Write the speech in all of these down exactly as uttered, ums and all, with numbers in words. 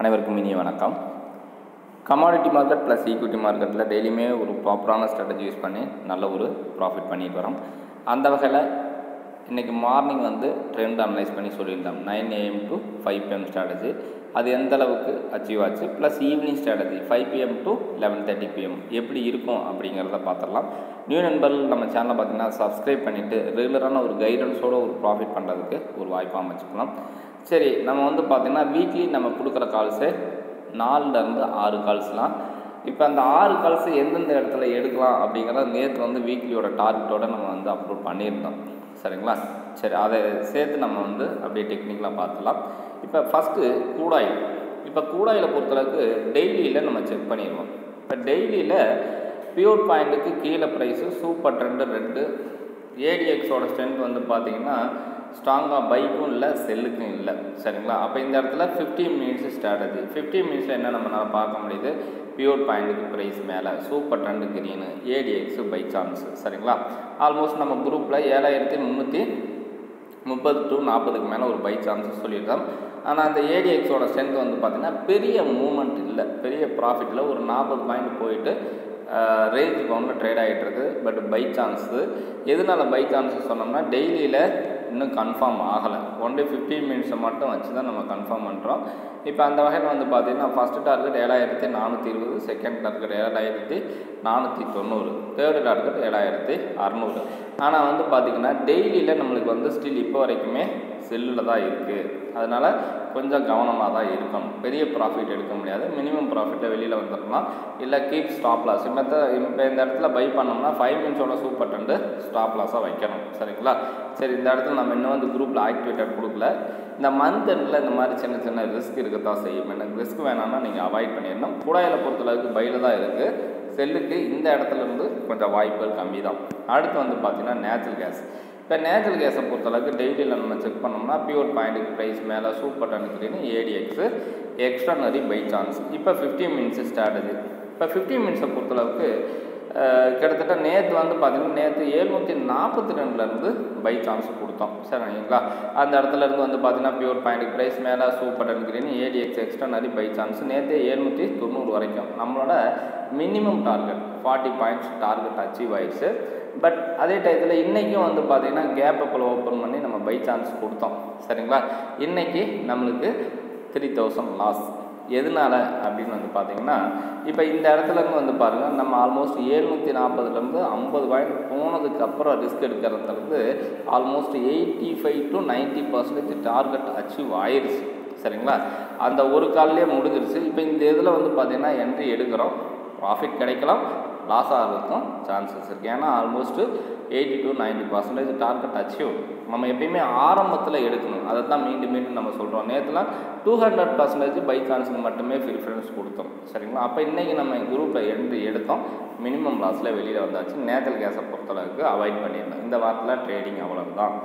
அனைவருக்கும் இனிய வணக்கம். கமாடிட்டி மார்க்கெட் ப்ளஸ் ஈக்விட்டி மார்க்கெட்டில் டெய்லியுமே ஒரு ப்ராப்பரான ஸ்ட்ராட்டஜி யூஸ் பண்ணி நல்ல ஒரு ப்ராஃபிட் பண்ணிட்டு வரோம். அந்த வகையில் இன்றைக்கி மார்னிங் வந்து ட்ரெண்ட் அனலைஸ் பண்ணி சொல்லியிருந்தோம். Nine AM to five PM strategy அது எந்த அளவுக்கு அச்சீவ் ஆச்சு, plus evening strategy five PM to eleven thirty PM எப்படி இருக்கும் அப்படிங்கிறத பார்த்துடலாம். நியூ நண்பர்கள் நம்ம சேனலை பார்த்திங்கன்னா சப்ஸ்கிரைப் பண்ணிவிட்டு ரெகுலரான ஒரு கைடன்ஸோடு ஒரு ப்ராஃபிட் பண்ணுறதுக்கு ஒரு வாய்ப்பாக அமைச்சுக்கலாம். சரி, நம்ம வந்து பார்த்திங்கன்னா வீக்லி நம்ம கொடுக்குற கால்ஸு நாலுலேருந்து ஆறு கால்ஸ்லாம். இப்போ அந்த ஆறு கால்ஸு எந்தெந்த இடத்துல எடுக்கலாம் அப்படிங்கிறத நேற்று வந்து வீக்லியோட டார்கெட்டோடு நம்ம வந்து அப்லோட் பண்ணியிருந்தோம். சரிங்களா? சரி, அதை சேர்த்து நம்ம வந்து அப்படியே டெக்னிக்கலாக பார்த்துலாம். இப்போ ஃபஸ்ட்டு கூடாயில். இப்போ கூடாயில் பொறுத்தளவுக்கு டெய்லியில் நம்ம செக் பண்ணிடுவோம். இப்போ டெய்லியில் பியூர் பாயிண்ட்டுக்கு கீழே ப்ரைஸு சூப்பர் ட்ரெண்டு ரெண்டு ஏடிஎக்ஸோட ஸ்ட்ரென்த் வந்து பார்த்திங்கன்னா ஸ்ட்ராங்காக பைக்கும் இல்லை செல்லுக்கும் இல்லை. சரிங்களா? அப்போ இந்த இடத்துல ஃபிஃப்டீன் மினிட்ஸ் ஸ்ட்ராட்டஜி ஃபிஃப்டீன் மினிட்ஸில் என்ன நம்மளால் பார்க்க முடியுது, பியூர் பாயிண்ட்டுக்கு ப்ரைஸ் மேலே super trend green ADX buy chance. சரிங்களா? ஆல்மோஸ்ட் நம்ம குரூப்பில் ஏழாயிரத்தி முந்நூற்றி முப்பது டு நாற்பதுக்கு மேலே ஒரு பை சான்ஸஸ் சொல்லியிருக்கோம். ஆனால் அந்த ஏடிஎக்ஸோட ஸ்ட்ரென்த் வந்து பார்த்திங்கன்னா பெரிய மூமெண்ட் இல்லை, பெரிய ப்ராஃபிட்டில் ஒரு நாற்பது பாயிண்ட் போயிட்டு ரேஞ்ச் பவுண்டில் ட்ரேட் ஆகிட்டு இருக்குது. பட் பை சான்ஸு எதனால் பை சான்ஸஸ் சொன்னோம்னா டெய்லியில் இன்னும் கன்ஃபார்ம் ஆகலை. ஒன் டே ஃபிஃப்டீன் மினிட்ஸை மட்டும் வச்சு தான் நம்ம கன்ஃபார்ம் பண்ணுறோம். இப்போ அந்த வகையில் வந்து பார்த்திங்கன்னா ஃபஸ்ட்டு டார்கெட் ஏழாயிரத்தி நானூற்றி இருபது, செகண்ட் டார்கெட் ஏழாயிரத்தி நானூற்றி தொண்ணூறு, தேர்டு டார்கெட் ஏழாயிரத்தி அறநூறு. ஆனால் வந்து பார்த்திங்கன்னா டெய்லியில் நம்மளுக்கு வந்து ஸ்டில் இப்போ வரைக்குமே செல்லில் தான் இருக்குது. அதனால் கொஞ்சம் கவனமாக தான் இருக்கணும். பெரிய ப்ராஃபிட் எடுக்க முடியாது, மினிமம் ப்ராஃபிட்டில் வெளியில் வந்துடலாம். இல்லை கீப் ஸ்டாப் லாஸ். இப்போ இப்போ இந்த இடத்துல பை பண்ணோம்னா ஃபைவ் மினிட்ஸோட சூப்பர் ட்ரெண்டு ஸ்டாப் லாஸாக வைக்கணும். சரிங்களா? சரி, இந்த இடத்துல நம்ம இன்னும் வந்து குரூப்பில் ஆக்டிவேட்டட் கொடுக்கல. இந்த மந்த் எண்டில் இந்த மாதிரி சின்ன சின்ன ரிஸ்க் இருக்கத்தான் செய்யும். எனக்கு ரிஸ்க் வேணாம்னா நீங்கள் அவாய்ட் பண்ணிடணும். கூடாயில் பொறுத்தளவுக்கு பையில் தான் இருக்குது, செல்லுக்கு இந்த இடத்துலேருந்து கொஞ்சம் வாய்ப்புகள் கம்மி தான். அடுத்து வந்து பார்த்திங்கன்னா நேச்சுரல் கேஸ். இப்போ நேச்சுரல் கேஸை பொறுத்தளவுக்கு டெய்லியில் நம்ம செக் பண்ணோம்னா பியூர் பாயிண்ட்டுக்கு ப்ரைஸ் மேலே சூப்பர் ட்ரெண்டுன்னு ஏடிஎக்ஸு எக்ஸ்ட்ரானரி பை சான்ஸ். இப்போ ஃபிஃப்டீன் மினிட்ஸு ஸ்ட்ராட்டஜி. இப்போ ஃபிஃப்டீன் மினிட்ஸை பொறுத்தளவுக்கு கிட்டத்தட்ட நேற்று வந்து பார்த்திங்கன்னா நேற்று ஏழ்நூற்றி நாற்பத்தி ரெண்டுலேருந்து பை சான்ஸ் கொடுத்தோம். சரிங்களா? அந்த இடத்துலேருந்து வந்து பார்த்திங்கன்னா பியூர் பாயிண்ட்டுக்கு ப்ரைஸ் மேலே super trend ADX extraordinary buy chance நேற்று ஏழ்நூற்றி தொண்ணூறு வரைக்கும் நம்மளோட minimum target forty points target achieve ஆயிடுச்சு. பட் அதே டயத்தில் இன்றைக்கும் வந்து பார்த்திங்கன்னா கேப் அப்பில் ஓப்பன் பண்ணி நம்ம பை சான்ஸ் கொடுத்தோம். சரிங்களா? இன்றைக்கி நம்மளுக்கு த்ரீ தௌசண்ட் லாஸ். எதனால் அப்படின்னு வந்து பார்த்திங்கன்னா இப்போ இந்த இடத்துலேருந்து வந்து பாருங்கள், நம்ம ஆல்மோஸ்ட் ஏழ்நூற்றி நாற்பதுலேருந்து ஐம்பது பாயிண்ட் போனதுக்கப்புறம் ரிஸ்க் எடுக்கிறதுலேருந்து almost eighty five to ninety percentage target achieve ஆயிடுச்சு. சரிங்களா? அந்த ஒரு கால்லேயே முடிஞ்சிருச்சு. இப்போ இந்த இதில் வந்து பார்த்திங்கன்னா என்ட்ரி எடுக்கிறோம், ப்ராஃபிட் கிடைக்கலாம், லாஸ் ஆகிறதுக்கும் சான்சஸ் இருக்குது. ஏன்னா almost eighty to ninety percentage target achieve. நம்ம எப்பயுமே ஆரம்பத்தில் எடுக்கணும், அதை தான் மீண்டும் மீண்டும் நம்ம சொல்கிறோம். நேற்றுலாம் டூ ஹண்ட்ரட் பர்சன்டேஜ் பை சான்ஸுக்கு மட்டுமே ப்ரிஃபரன்ஸ் கொடுத்தோம். சரிங்களா? அப்போ இன்றைக்கி நம்ம குரூப்பில் என்ட்ரி எடுத்தோம், மினிமம் லாஸில் வெளியில் வந்தாச்சு. நேச்சுரல் கேஸை பொறுத்தளவுக்கு அவாய்ட் பண்ணியிருந்தோம். இந்த வாரத்தில் ட்ரேடிங் அவ்வளவு தான்.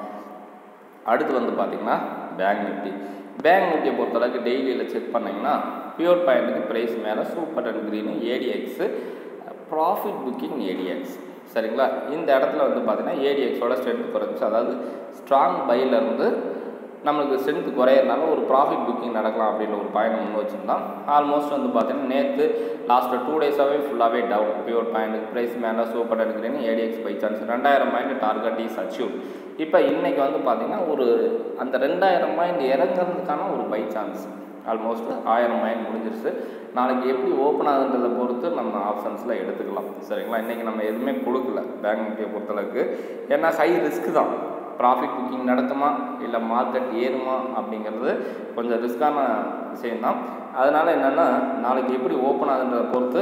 அடுத்து வந்து பார்த்திங்கன்னா பேங்க் நிஃப்டி. பேங்க் நிஃப்டியை பொறுத்தளவுக்கு டெய்லியில் செக் பண்ணிங்கன்னா பியூர் பாயிண்ட்டுக்கு ப்ரைஸ் மேலே super and green ADX profit booking ADX. சரிங்களா? இந்த இடத்துல வந்து பார்த்திங்கன்னா ஏடிஎக்ஸோட ஸ்ட்ரென்த் குறைஞ்சி, அதாவது ஸ்ட்ராங் பையிலேருந்து நம்மளுக்கு ஸ்ட்ரென்த் குறையிறதுனால ஒரு ப்ராஃபிட் புக்கிங் நடக்கலாம் அப்படின்ற ஒரு பாயிண்ட் முன் வச்சுருந்தோம். ஆல்மோஸ்ட் வந்து பார்த்திங்கன்னா நேற்று லாஸ்ட்டு டூ டேஸாகவே ஃபுல்லாகவே டவுன். பியூர் பாயிண்ட்டுக்கு ப்ரைஸ் மேலே super and ADX buy chance ரெண்டாயிரம் பாயிண்ட் டார்கெட் இஸ் அச்சீவ். இப்போ இன்றைக்கி வந்து பார்த்திங்கன்னா ஒரு அந்த ரெண்டாயிரம் பாயிண்ட் இறங்குறதுக்கான ஒரு பை சான்ஸ் ஆல்மோஸ்ட் ஆயிரம் பாயிண்ட் முடிஞ்சிருச்சு. நாளைக்கு எப்படி ஓப்பன் ஆகுன்றதை பொறுத்து நம்ம ஆப்ஷன்ஸில் எடுத்துக்கலாம். சரிங்களா? இன்றைக்கி நம்ம எதுவுமே கொடுக்கல பேங்க் நிஃப்டியை பொறுத்தளவுக்கு. ஏன்னா ஹை ரிஸ்க் தான். ப்ராஃபிட் புக்கிங் நடக்குமா இல்லை மார்க்கெட் ஏறுமா அப்படிங்கிறது கொஞ்சம் ரிஸ்க்கான விஷயந்தான். அதனால் என்னென்னா நாளைக்கு எப்படி ஓப்பன் ஆகுன்றதை பொறுத்து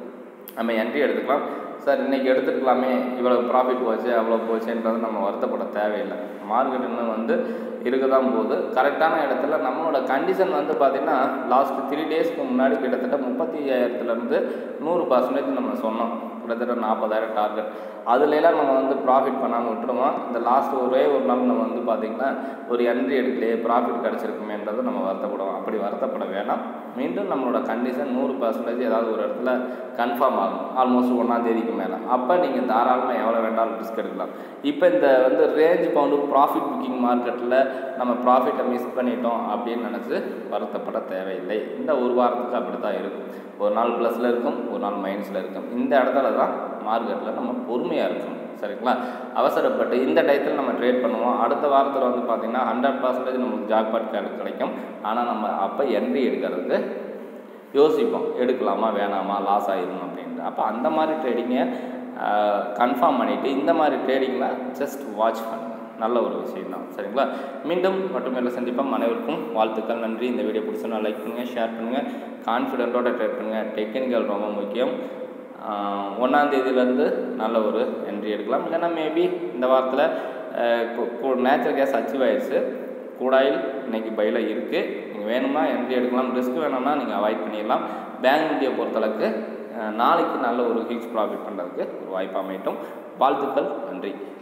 நம்ம என்ட்ரி எடுத்துக்கலாம். சார் இன்றைக்கி எடுத்துக்கலாமே, இவ்வளோ ப்ராஃபிட் போச்சு அவ்வளோ போச்சுன்றது நம்ம வருத்தப்பட தேவையில்லை. மார்க்கெட் இன்னும் வந்து இருக்க தான் போகுது. கரெக்டான இடத்துல நம்மளோட கண்டிஷன் வந்து பார்த்திங்கன்னா லாஸ்ட்டு த்ரீ டேஸ்க்கு முன்னாடி கிட்டத்தட்ட முப்பத்தி ஐயாயிரத்துலேருந்து நூறு பர்சன்டேஜ் நம்ம சொன்னோம். கிட்டத்தட்ட நாற்பதாயிரம் டார்கெட். அதுலலாம் நம்ம வந்து ப்ராஃபிட் பண்ணாமல் விட்டுருவோம். இந்த லாஸ்ட் ஒரே ஒரு நாள் நம்ம வந்து பார்த்திங்கன்னா ஒரு என்ட்ரி எடுக்கலையே ப்ராஃபிட் கிடச்சிருக்குமேன்றது நம்ம வருத்தப்படுவோம். அப்படி அப்படி வருத்தப்பட வேணாம். மீண்டும் நம்மளோட கண்டிஷன் நூறு பர்சன்டேஜ் ஏதாவது ஒரு இடத்துல கன்ஃபார்ம் ஆகும், ஆல்மோஸ்ட் ஒன்றாம் தேதிக்கு மேலே. அப்போ நீங்கள் தாராளமாக எவ்வளோ வேண்டாலும் ரிஸ்க் எடுக்கலாம். இப்போ இந்த வந்து ரேஞ்ச் பவுண்டு ப்ராஃபிட் புக்கிங் மார்க்கெட்டில் நம்ம ப்ராஃபிட்டை மிஸ் பண்ணிட்டோம் அப்படின்னு நினச்சி வருத்தப்பட தேவையில்லை. இந்த ஒரு வாரத்துக்கு அப்படி தான் இருக்கும். ஒரு நாள் ப்ளஸில் இருக்கும், ஒரு நாள் மைனஸில் இருக்கும். இந்த இடத்துல தான் மார்க்கெட்டில் நம்ம பொறுமையாக இருக்கணும். சரிங்களா? அவசரப்பட்டு இந்த டயத்தில் நம்ம ட்ரேட் பண்ணுவோம். அடுத்த வாரத்தில் வந்து பார்த்திங்கன்னா ஹண்ட்ரட் பர்சன்டேஜ் நம்மளுக்கு ஜாக்பாட் கிடைக்கும். ஆனால் நம்ம அப்போ என்ட்ரி எடுக்கிறதுக்கு யோசிப்போம், எடுக்கலாமா வேணாமா, லாஸ் ஆகிடும் அப்படின்ட்டு. அப்போ அந்த மாதிரி ட்ரேடிங்கை கன்ஃபார்ம் பண்ணிவிட்டு இந்த மாதிரி ட்ரேடிங்கில் ஜஸ்ட் வாட்ச் பண்ணுங்கள். நல்ல ஒரு விஷயம் தான். சரிங்களா? மீண்டும் மட்டும் இல்லை சந்திப்போம். அனைவருக்கும் வாழ்த்துக்கள், நன்றி. இந்த வீடியோ பிடிச்சா லைக் பண்ணுங்கள், ஷேர் பண்ணுங்கள், கான்ஃபிடென்ட்டோட ட்ரேட் பண்ணுங்கள். டெக்னிக்கல் ரொம்ப முக்கியம். ஒன்றாந்தேதியிலேருந்து நல்ல ஒரு என்ட்ரி எடுக்கலாம். இல்லைன்னா மேபி இந்த வாரத்தில் நேச்சுரல் கேஸ் அச்சீவ் ஆயிடுச்சு, கூடாயில் இன்றைக்கி பையில் இருக்குது. நீங்கள் வேணும்னா என்ட்ரி எடுக்கலாம், ரிஸ்க் வேணும்னா நீங்கள் அவாய்ட் பண்ணிடலாம். பேங்க் நிஃப்டியை பொறுத்தளவுக்கு நாளைக்கு நல்ல ஒரு ஹியூஜ் ப்ராஃபிட் பண்ணுறதுக்கு ஒரு வாய்ப்பு அமையட்டும். வாழ்த்துக்கள், நன்றி.